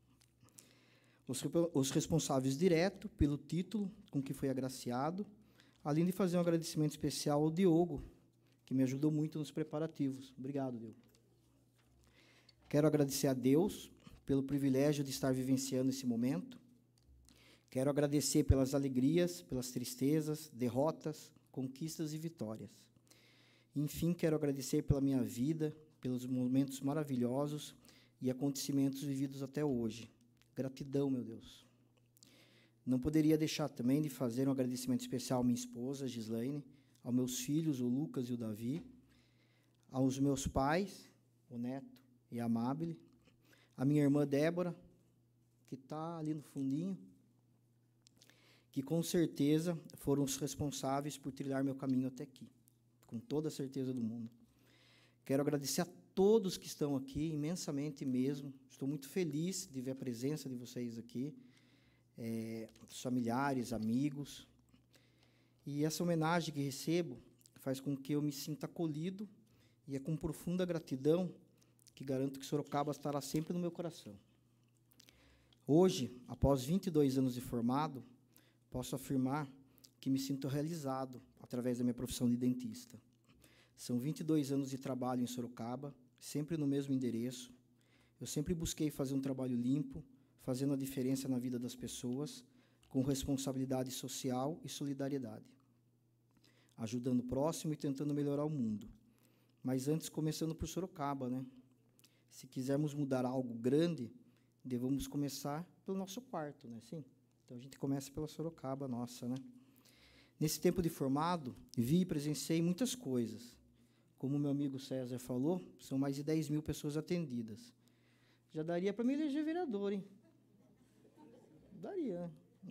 Os responsáveis direto pelo título com que foi agraciado, além de fazer um agradecimento especial ao Diogo, que me ajudou muito nos preparativos. Obrigado, Diogo. Quero agradecer a Deus pelo privilégio de estar vivenciando esse momento. Quero agradecer pelas alegrias, pelas tristezas, derrotas, conquistas e vitórias. Enfim, quero agradecer pela minha vida, pelos momentos maravilhosos e acontecimentos vividos até hoje. Gratidão, meu Deus. Não poderia deixar também de fazer um agradecimento especial à minha esposa, Gislaine, aos meus filhos, o Lucas e o Davi, aos meus pais, o Neto e a Amabile, a minha irmã Débora, que está ali no fundinho, que com certeza foram os responsáveis por trilhar meu caminho até aqui, com toda a certeza do mundo. Quero agradecer a todos que estão aqui, imensamente mesmo. Estou muito feliz de ver a presença de vocês aqui, dos familiares, amigos. E essa homenagem que recebo faz com que eu me sinta acolhido, e é com profunda gratidão que garanto que Sorocaba estará sempre no meu coração. Hoje, após 22 anos de formado, posso afirmar que me sinto realizado através da minha profissão de dentista. São 22 anos de trabalho em Sorocaba, sempre no mesmo endereço. Eu sempre busquei fazer um trabalho limpo, fazendo a diferença na vida das pessoas, com responsabilidade social e solidariedade, ajudando o próximo e tentando melhorar o mundo. Mas antes, começando por Sorocaba, né? Se quisermos mudar algo grande, devemos começar pelo nosso quarto, né? Sim. Então, a gente começa pela Sorocaba nossa, né? Nesse tempo de formado, vi e presenciei muitas coisas. Como o meu amigo César falou, são mais de 10 mil pessoas atendidas. Já daria para me eleger vereador, hein? Daria.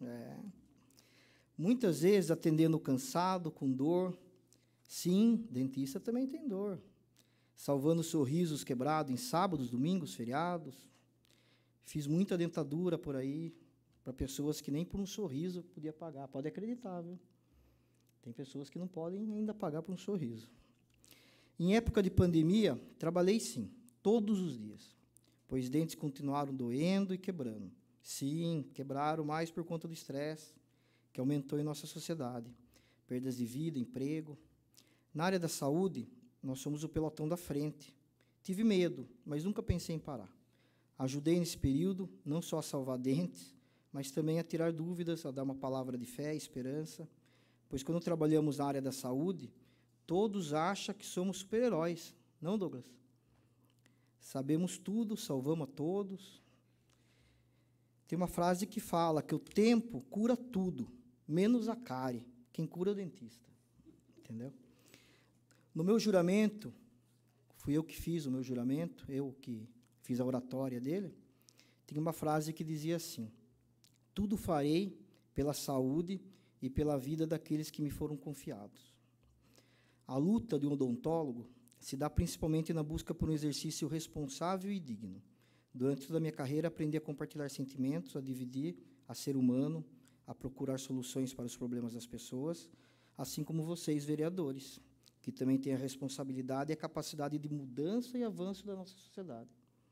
Muitas vezes atendendo cansado, com dor. Sim, dentista também tem dor. Salvando sorrisos quebrados em sábados, domingos, feriados. Fiz muita dentadura por aí, para pessoas que nem por um sorriso podia pagar. Pode acreditar, viu? Tem pessoas que não podem ainda pagar por um sorriso. Em época de pandemia, trabalhei sim, todos os dias, pois dentes continuaram doendo e quebrando. Sim, quebraram mais por conta do estresse, que aumentou em nossa sociedade. Perdas de vida, emprego. Na área da saúde, nós somos o pelotão da frente. Tive medo, mas nunca pensei em parar. Ajudei nesse período, não só a salvar dentes, mas também a tirar dúvidas, a dar uma palavra de fé e esperança, pois quando trabalhamos na área da saúde, todos acham que somos super-heróis, não, Douglas? Sabemos tudo, salvamos a todos. Tem uma frase que fala que o tempo cura tudo, menos a cárie. Quem cura é o dentista. Entendeu? No meu juramento, fui eu que fiz o meu juramento, eu que fiz a oratória dele, tem uma frase que dizia assim: tudo farei pela saúde e pela vida daqueles que me foram confiados. A luta de um odontólogo se dá principalmente na busca por um exercício responsável e digno. Durante toda a minha carreira, aprendi a compartilhar sentimentos, a dividir, a ser humano, a procurar soluções para os problemas das pessoas, assim como vocês, vereadores, que também têm a responsabilidade e a capacidade de mudança e avanço da nossa sociedade.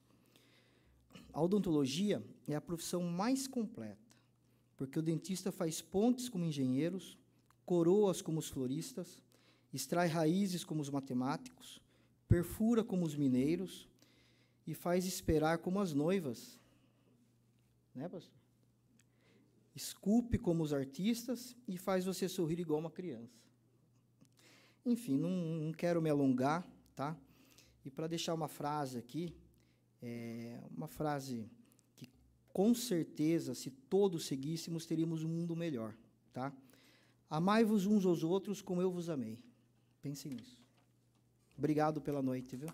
A odontologia é a profissão mais completa, porque o dentista faz pontes como engenheiros, coroas como os floristas, extrai raízes como os matemáticos, perfura como os mineiros e faz esperar como as noivas. Né, pastor? Esculpe como os artistas e faz você sorrir igual uma criança. Enfim, não quero me alongar, tá? E para deixar uma frase aqui, uma frase que, com certeza, se todos seguíssemos, teríamos um mundo melhor, tá? Amai-vos uns aos outros como eu vos amei. Pensem nisso. Obrigado pela noite, viu?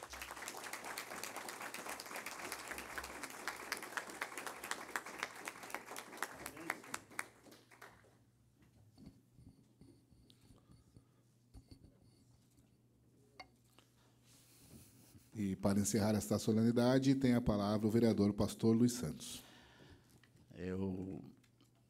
E para encerrar esta solenidade, tem a palavra o vereador pastor Luiz Santos. Eu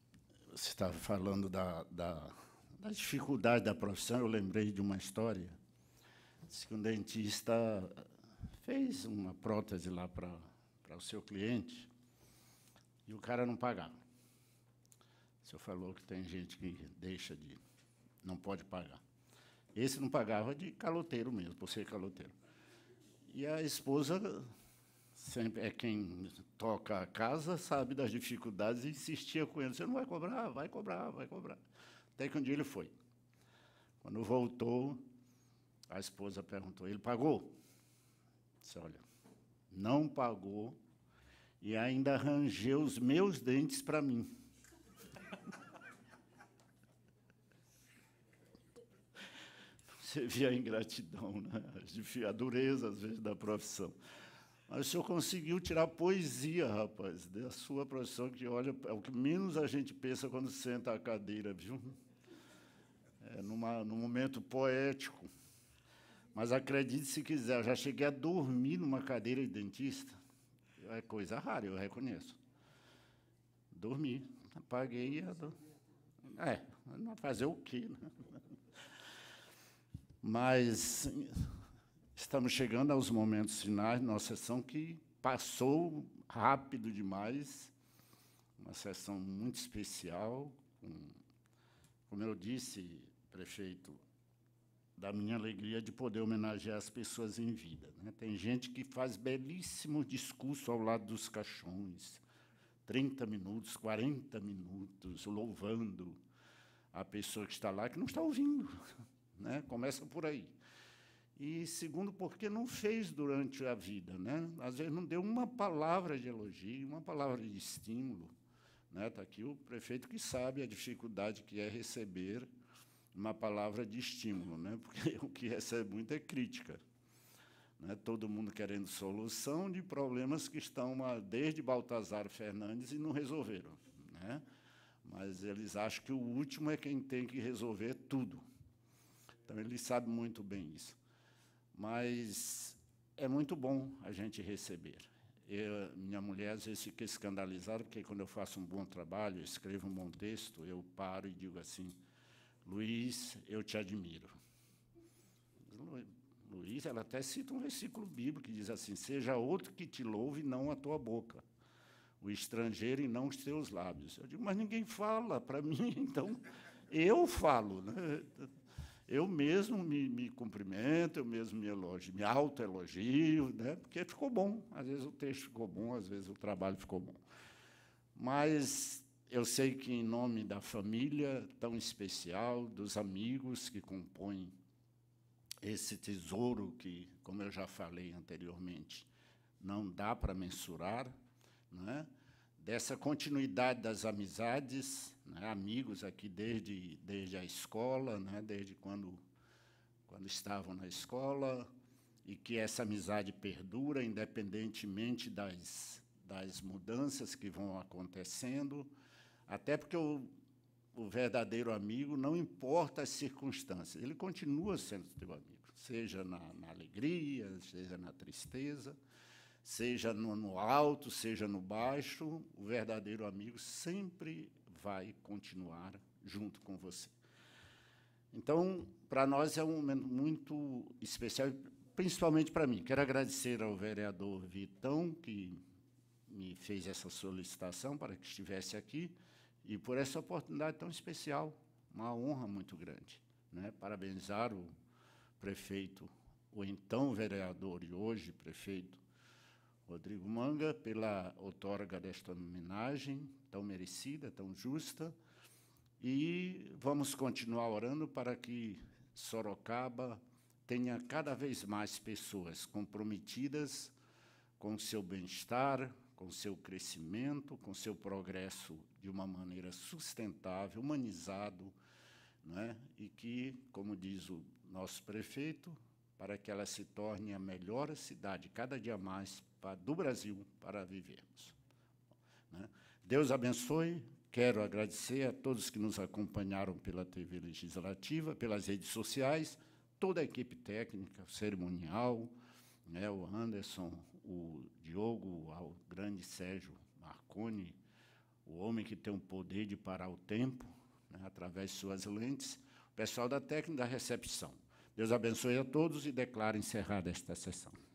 você estava falando da dificuldade da profissão, eu lembrei de uma história. Diz que um dentista fez uma prótese lá para o seu cliente e o cara não pagava. O senhor falou que tem gente que não pode pagar. Esse não pagava de caloteiro mesmo, por ser caloteiro. E a esposa, sempre é quem toca a casa, sabe das dificuldades e insistia com ele. Você não vai cobrar? Vai cobrar, vai cobrar. Até que um dia ele foi. Quando voltou, a esposa perguntou, ele pagou? Disse, olha, não pagou e ainda rangeu os meus dentes para mim. Você vê a ingratidão, né? A dureza, às vezes, da profissão. Mas o senhor conseguiu tirar poesia, rapaz, da sua profissão, que, olha, é o que menos a gente pensa quando senta à cadeira, viu? É num momento poético. Mas acredite se quiser, eu já cheguei a dormir numa cadeira de dentista. É coisa rara, eu reconheço. Dormi, apaguei e... fazer o quê, né? Mas estamos chegando aos momentos finais da nossa sessão, que passou rápido demais, uma sessão muito especial, como eu disse, prefeito, da minha alegria de poder homenagear as pessoas em vida, né? Tem gente que faz belíssimos discursos ao lado dos caixões, 30 minutos, 40 minutos, louvando a pessoa que está lá, que não está ouvindo, né? Começa por aí. E, segundo, porque não fez durante a vida, né? Às vezes não deu uma palavra de elogio, uma palavra de estímulo, né? Está aqui o prefeito que sabe a dificuldade que é receber uma palavra de estímulo, né? Porque o que recebe muito é crítica, né? Todo mundo querendo solução de problemas que estão desde Baltazar Fernandes e não resolveram, né? Mas eles acham que o último é quem tem que resolver tudo. Então, ele sabe muito bem isso. Mas é muito bom a gente receber. Minha mulher, às vezes, fica escandalizada, porque, quando eu faço um bom trabalho, eu escrevo um bom texto, eu paro e digo assim, Luiz, eu te admiro. Luiz, ela até cita um versículo bíblico que diz assim, seja outro que te louve, não a tua boca, o estrangeiro e não os teus lábios. Eu digo, mas ninguém fala para mim, então eu falo, né? Eu mesmo me cumprimento, eu mesmo me elogio, me autoelogio, né? Porque ficou bom. Às vezes o texto ficou bom, às vezes o trabalho ficou bom. Mas eu sei que, em nome da família tão especial, dos amigos que compõem esse tesouro que, como eu já falei anteriormente, não dá para mensurar, né? Dessa continuidade das amizades, né? Amigos aqui desde a escola, né? Desde quando estavam na escola, e que essa amizade perdura, independentemente das mudanças que vão acontecendo, até porque o verdadeiro amigo, não importa as circunstâncias, ele continua sendo teu amigo, seja na alegria, seja na tristeza, seja no alto, seja no baixo, o verdadeiro amigo sempre vai continuar junto com você. Então, para nós é um momento muito especial, principalmente para mim. Quero agradecer ao vereador Vitão, que me fez essa solicitação para que estivesse aqui, e por essa oportunidade tão especial, uma honra muito grande, né? Parabenizar o prefeito, o então vereador e hoje prefeito, Rodrigo Manga, pela outorga desta homenagem tão merecida, tão justa, e vamos continuar orando para que Sorocaba tenha cada vez mais pessoas comprometidas com o seu bem-estar, com o seu crescimento, com o seu progresso de uma maneira sustentável, humanizado, né? E que, como diz o nosso prefeito, para que ela se torne a melhor cidade, cada dia mais, do Brasil, para vivermos, né? Deus abençoe. Quero agradecer a todos que nos acompanharam pela TV Legislativa, pelas redes sociais, toda a equipe técnica, o cerimonial, né, o Anderson, o Diogo, o grande Sérgio Marconi, o homem que tem o poder de parar o tempo, né, através de suas lentes, o pessoal da técnica e da recepção. Deus abençoe a todos e declaro encerrada esta sessão.